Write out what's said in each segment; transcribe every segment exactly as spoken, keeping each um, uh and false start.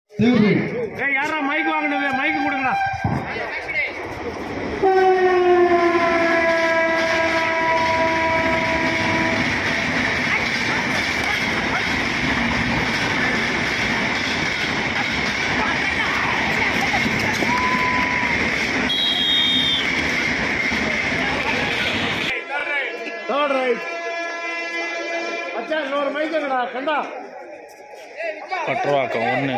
ஏய் யாரா மைக் வாங்குனது மைக் கொடுங்கடா. Third right. अच्छा இன்னொரு மைக் எங்கடா கண்டா பட்ரவாக்கம் ஒன்று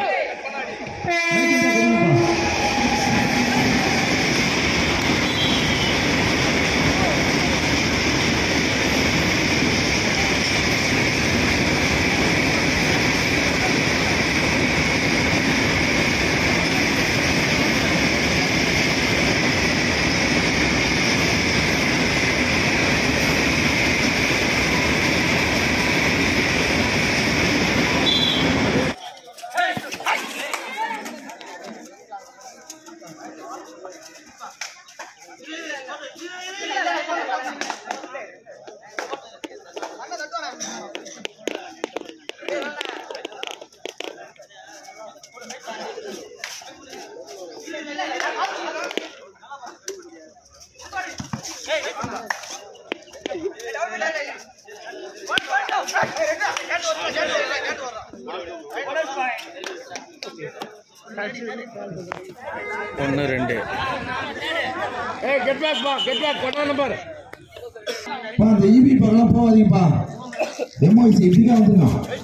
ஒன்று ரெண்டு ஏய் கெட் பேக் பா கெட் பேக் கொண்டா நம்பர் பா இந்த ஈவி பரலாம் போவாதீங்கப்பா டெமோ இஸ் இப்படிக்கா வந்துங்க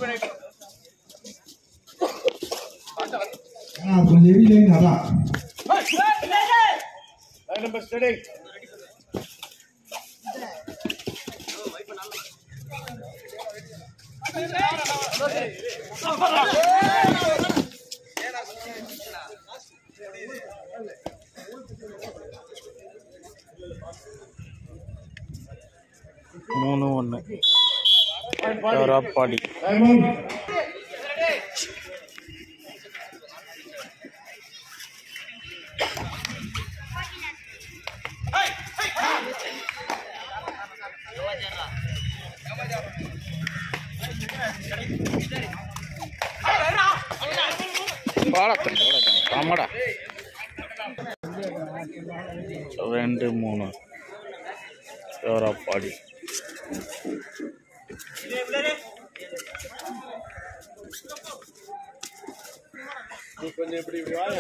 ஆ கொஞ்சம் ஹெவி லைன் அதான் லைன் நம்பர் ஸ்டடி மூணு ஒன்று பாடி ஆமாடா ரெண்டு மூணு பாடி கொஞ்சம் இப்படி இப்படி வாங்க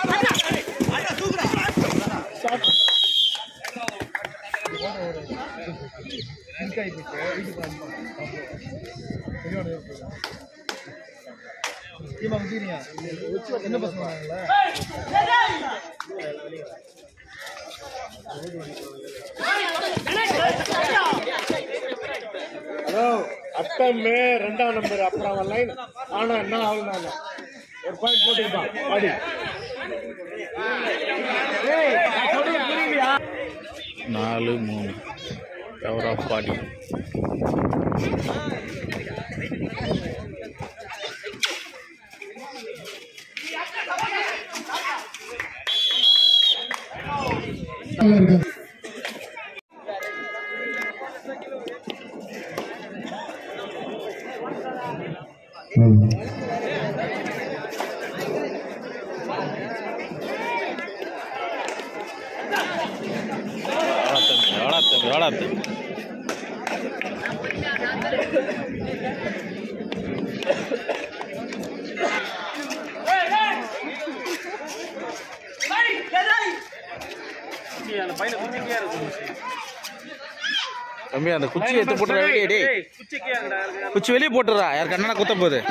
என்ன பசங்க ஹலோ அட்டமே ரெண்டாம் நம்பர் அப்புறம் அவன் லைன் ஆனா என்ன ஆகுது ஒரு பாயிண்ட் போட்டுக்கிட்டான் பாடி நாலு மூணு கவரா பாடி தம்பி அந்த குச்சி எடுத்து போட்டுறா வெளியே டேய் குச்சி வெளியே போட்டுறா யாருக்கு அண்ணா குத்த போகுது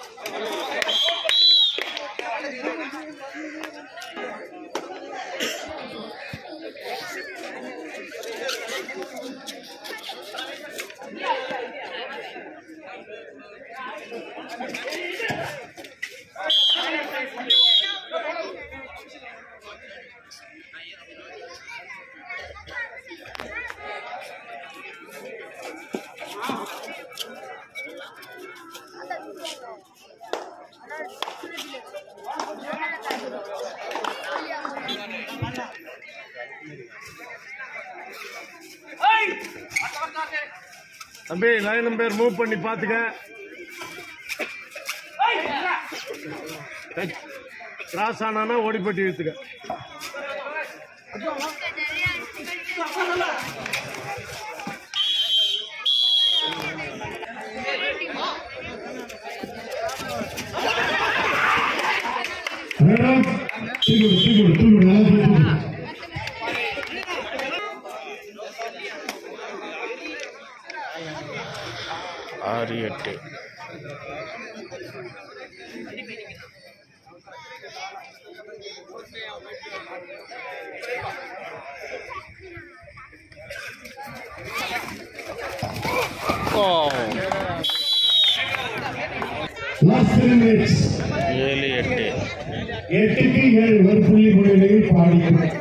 தம்பி லைன் நம்பர் மூவ் பண்ணி பாத்துக்க. கிராஸ் ஆனானா ஓடிப்பட்டி இழுத்துக்க. ஆறு எட்டு ஏழு எட்டு எட்டுக்கு ஏழு ஒரு புள்ளி முறையில் பாடி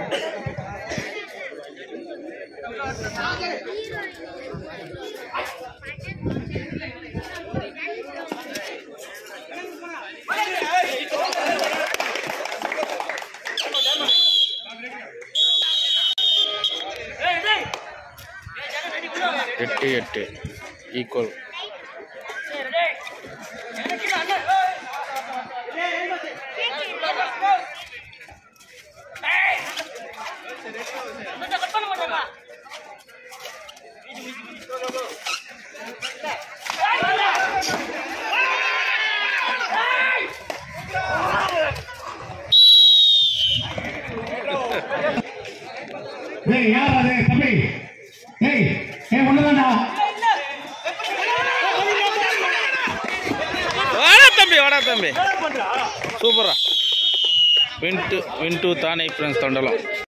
எட்டு எட்டு ஈக்குவல். ஏய் யார் அது தம்பி? ஏய் ஏய் ஒண்ணுதான்டா. வாடா தம்பி வாடா தம்பி சூப்பரா. வின் டூ வின் டூ தானே ஃப்ரெண்ட்ஸ் தொண்டலம்.